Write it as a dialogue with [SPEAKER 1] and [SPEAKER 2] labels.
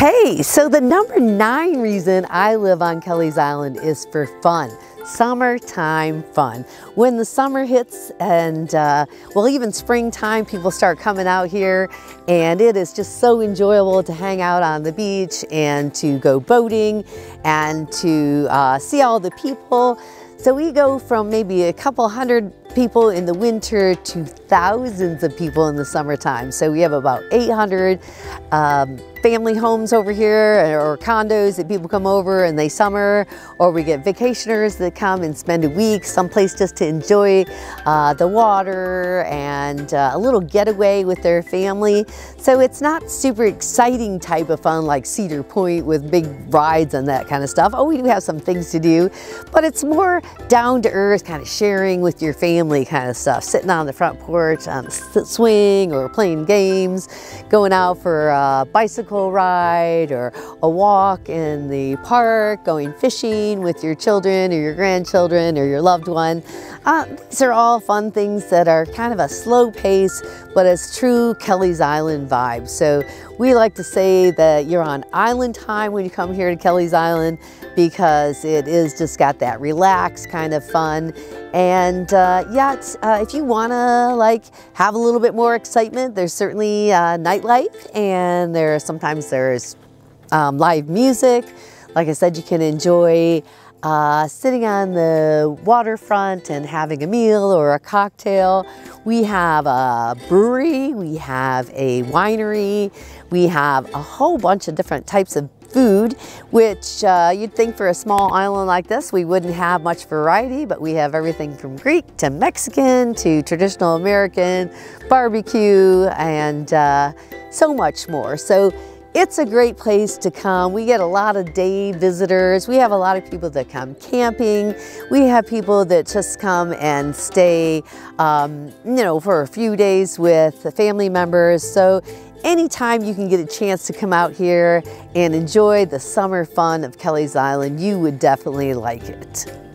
[SPEAKER 1] Okay, so the number 9 reason I live on Kelleys Island is for fun. Summertime fun. When the summer hits and, well, even springtime, people start coming out here, and it is just so enjoyable to hang out on the beach and to go boating and to see all the people. So we go from maybe a couple hundred people in the winter to thousands of people in the summertime. So we have about 800 family homes over here, or condos that people come over and they summer, or we get vacationers that come and spend a week someplace just to enjoy the water and a little getaway with their family. So it's not super exciting type of fun like Cedar Point with big rides and that kind of stuff. Oh, we do have some things to do, but it's more down to earth, kind of sharing with your family kind of stuff, sitting on the front porch on the swing or playing games, going out for a bicycle ride or a walk in the park, going fishing with your children or your grandchildren or your loved one. These are all fun things that are kind of a slow pace, but it's true Kelleys Island vibe. So we like to say that you're on island time when you come here to Kelleys Island, because it is just got that relaxed kind of fun. And yeah, if you want to like have a little bit more excitement, there's certainly nightlife, and sometimes there's live music. Like I said, you can enjoy sitting on the waterfront and having a meal or a cocktail. We have a brewery, we have a winery, we have a whole bunch of different types of food, which you'd think for a small island like this we wouldn't have much variety, but we have everything from Greek to Mexican to traditional American, barbecue, and so much more. So it's a great place to come. We get a lot of day visitors. We have a lot of people that come camping. We have people that just come and stay, you know, for a few days with the family members. So anytime you can get a chance to come out here and enjoy the summer fun of Kelleys Island, you would definitely like it.